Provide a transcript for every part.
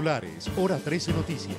Titulares, Hora 13 Noticias.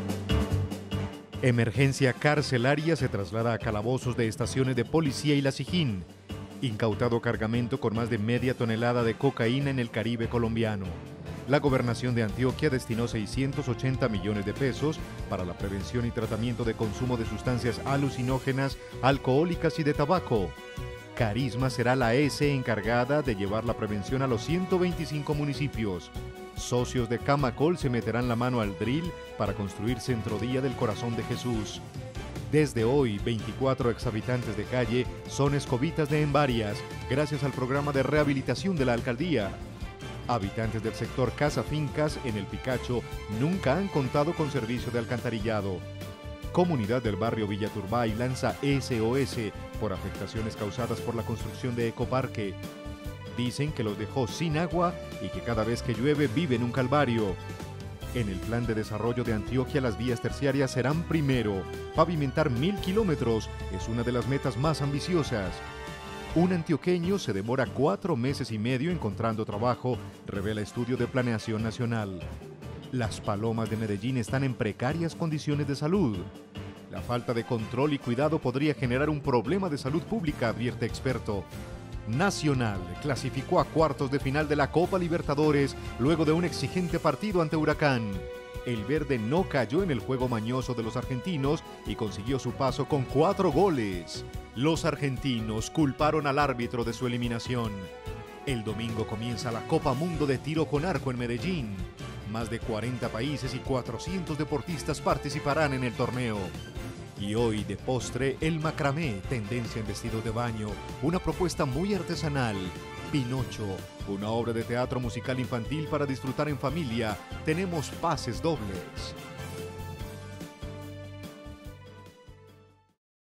Emergencia carcelaria se traslada a calabozos de estaciones de policía y la Sijín. Incautado cargamento con más de media tonelada de cocaína en el Caribe colombiano. La gobernación de Antioquia destinó 680 millones de pesos para la prevención y tratamiento de consumo de sustancias alucinógenas, alcohólicas y de tabaco. Carisma será la ES encargada de llevar la prevención a los 125 municipios. Socios de Camacol se meterán la mano al drill para construir Centrodía del Corazón de Jesús. Desde hoy, 24 exhabitantes de calle son escobitas de Envarias, gracias al programa de rehabilitación de la alcaldía. Habitantes del sector Casa Fincas en el Picacho nunca han contado con servicio de alcantarillado. Comunidad del barrio Villa Turbay lanza SOS por afectaciones causadas por la construcción de Ecoparque. Dicen que los dejó sin agua y que cada vez que llueve viven un calvario. En el plan de desarrollo de Antioquia, las vías terciarias serán primero. Pavimentar 1000 kilómetros es una de las metas más ambiciosas. Un antioqueño se demora 4 meses y medio encontrando trabajo, revela estudio de Planeación Nacional. Las palomas de Medellín están en precarias condiciones de salud. La falta de control y cuidado podría generar un problema de salud pública, advierte experto. Nacional clasificó a cuartos de final de la Copa Libertadores luego de un exigente partido ante Huracán. El verde no cayó en el juego mañoso de los argentinos y consiguió su paso con 4 goles. Los argentinos culparon al árbitro de su eliminación. El domingo comienza la Copa Mundo de Tiro con Arco en Medellín. Más de 40 países y 400 deportistas participarán en el torneo. Y hoy, de postre, el macramé, tendencia en vestidos de baño, una propuesta muy artesanal. Pinocho, una obra de teatro musical infantil para disfrutar en familia. Tenemos pases dobles.